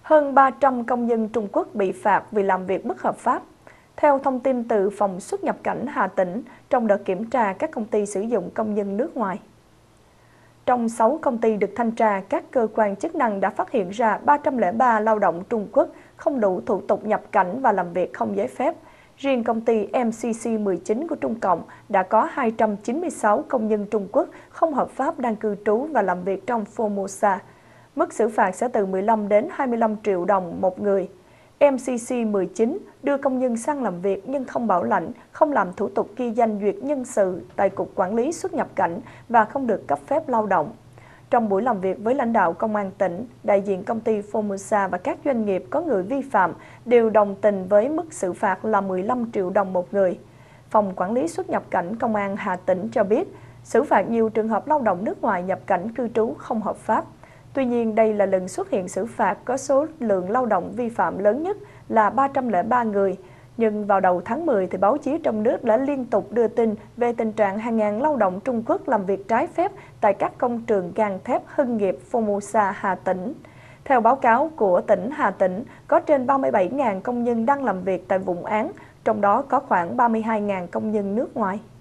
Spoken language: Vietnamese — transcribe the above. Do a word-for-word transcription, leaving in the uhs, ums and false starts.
Hơn ba trăm công dân Trung Quốc bị phạt vì làm việc bất hợp pháp. Theo thông tin từ Phòng xuất nhập cảnh Hà Tĩnh, trong đợt kiểm tra các công ty sử dụng công dân nước ngoài. Trong sáu công ty được thanh tra, các cơ quan chức năng đã phát hiện ra ba trăm lẻ ba lao động Trung Quốc không đủ thủ tục nhập cảnh và làm việc không giấy phép. Riêng công ty em xê xê mười chín của Trung Cộng đã có hai trăm chín mươi sáu công dân Trung Quốc không hợp pháp đang cư trú và làm việc trong Formosa. Mức xử phạt sẽ từ mười lăm đến hai mươi lăm triệu đồng một người. em xê xê mười chín đưa công nhân sang làm việc nhưng không bảo lãnh, không làm thủ tục ghi danh duyệt nhân sự tại Cục Quản lý xuất nhập cảnh và không được cấp phép lao động. Trong buổi làm việc với lãnh đạo Công an tỉnh, đại diện công ty Formosa và các doanh nghiệp có người vi phạm đều đồng tình với mức xử phạt là mười lăm triệu đồng một người. Phòng Quản lý xuất nhập cảnh Công an Hà Tĩnh cho biết, xử phạt nhiều trường hợp lao động nước ngoài nhập cảnh cư trú không hợp pháp. Tuy nhiên, đây là lần xuất hiện xử phạt có số lượng lao động vi phạm lớn nhất là ba trăm lẻ ba người. Nhưng vào đầu tháng mười, thì báo chí trong nước đã liên tục đưa tin về tình trạng hàng ngàn lao động Trung Quốc làm việc trái phép tại các công trường gang thép Hưng Nghiệp Formosa Hà Tĩnh. Theo báo cáo của tỉnh Hà Tĩnh, có trên ba mươi bảy nghìn công nhân đang làm việc tại vùng án, trong đó có khoảng ba mươi hai nghìn công nhân nước ngoài.